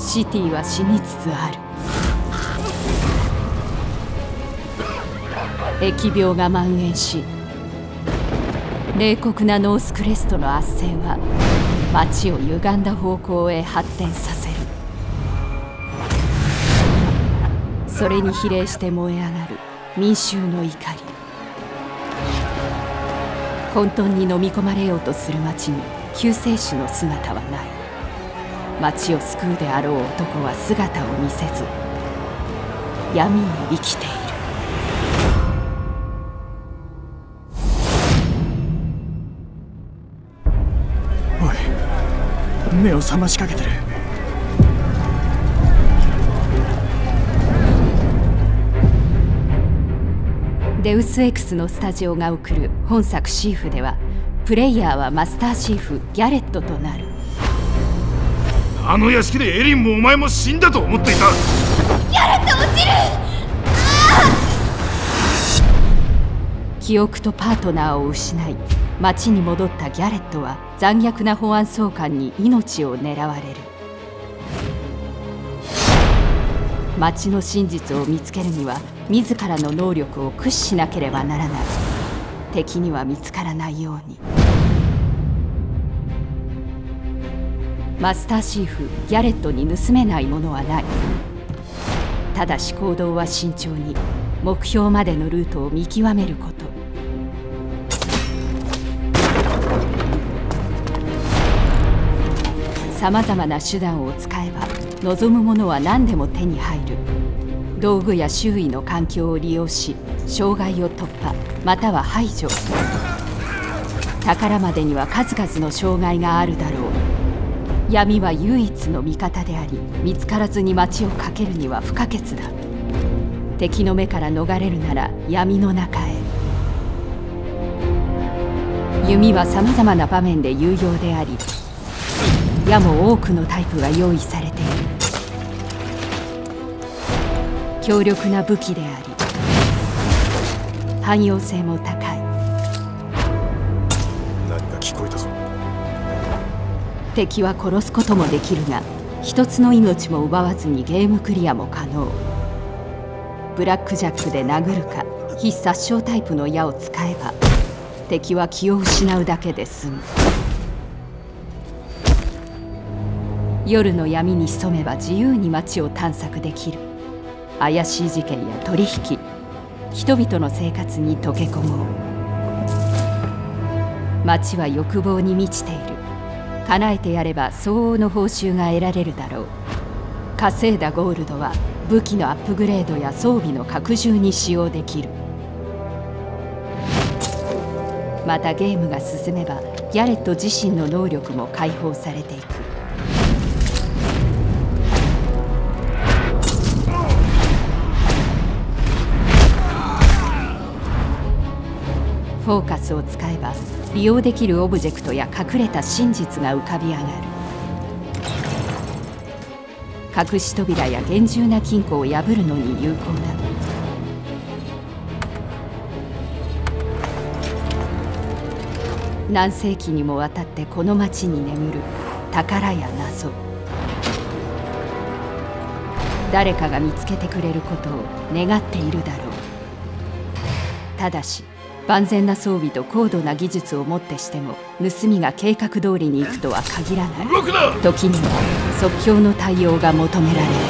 シティは死につつある。疫病が蔓延し、冷酷なノースクレストの圧政は町を歪んだ方向へ発展させる。それに比例して燃え上がる民衆の怒り。混沌に飲み込まれようとする町に救世主の姿はない。町を救うであろう男は姿を見せず、闇に生きている。 おい、目を覚ましかけてる。 デウス X のスタジオが送る本作シーフでは、プレイヤーはマスターシーフギャレットとなる。 あの屋敷でエリンもお前も死んだと思っていた。 ギャレット落ちる。 記憶とパートナーを失い町に戻ったギャレットは残虐な保安総監に命を狙われる。町の真実を見つけるには自らの能力を駆使しなければならない。敵には見つからないように。マスターシーフギャレットに盗めないものはない。ただし行動は慎重に、目標までのルートを見極めること。さまざまな手段を使えば望むものは何でも手に入る。道具や周囲の環境を利用し障害を突破または排除。宝までには数々の障害があるだろう。闇は唯一の味方であり、見つからずに街を駆けるには不可欠だ。敵の目から逃れるなら闇の中へ。弓はさまざまな場面で有用であり、矢も多くのタイプが用意されている。強力な武器であり汎用性も高い。 何か聞こえたぞ。 敵は殺すこともできるが、一つの命も奪わずにゲームクリアも可能。ブラックジャックで殴るか非殺傷タイプの矢を使えば敵は気を失うだけで済む。夜の闇に潜めば自由に街を探索できる。怪しい事件や取引、人々の生活に溶け込もう。街は欲望に満ちている。叶えてやれば相応の報酬が得られるだろう。稼いだゴールドは武器のアップグレードや装備の拡充に使用できる。またゲームが進めばギャレット自身の能力も解放されていく。フォーカスを使えば利用できるオブジェクトや隠れた真実が浮かび上がる。隠し扉や厳重な金庫を破るのに有効だ。何世紀にもわたってこの町に眠る宝や謎。誰かが見つけてくれることを願っているだろう。ただし万全な装備と高度な技術をもってしても盗みが計画通りにいくとは限らない。時には即興の対応が求められる。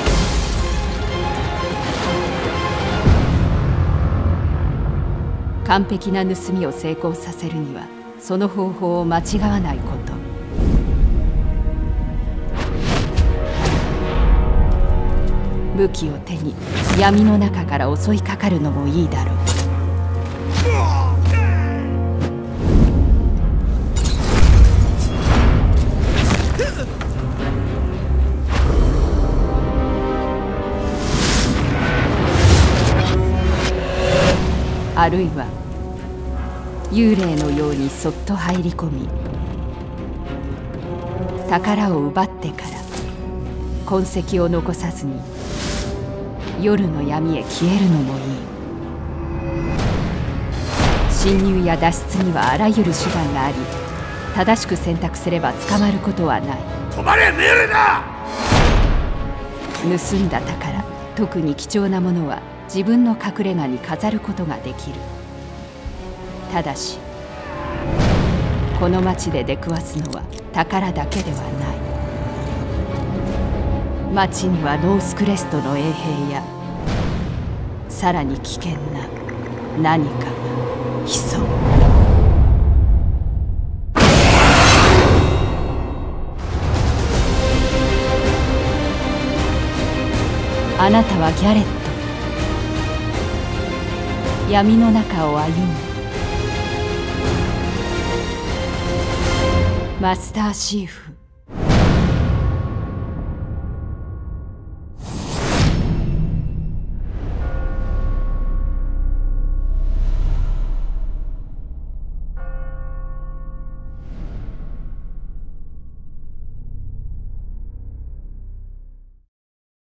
完璧な盗みを成功させるにはその方法を間違わないこと。武器を手に闇の中から襲いかかるのもいいだろう。あるいは幽霊のようにそっと入り込み宝を奪ってから痕跡を残さずに夜の闇へ消えるのもいい。侵入や脱出にはあらゆる手段があり、正しく選択すれば捕まることはない。 止まれ命令だ。 盗んだ宝、特に貴重なものは自分の隠れ家に飾ることができる。ただしこの町で出くわすのは宝だけではない。町にはノースクレストの衛兵やさらに危険な何かが潜む。あなたはギャレット、闇の中を歩むマスターシーフ。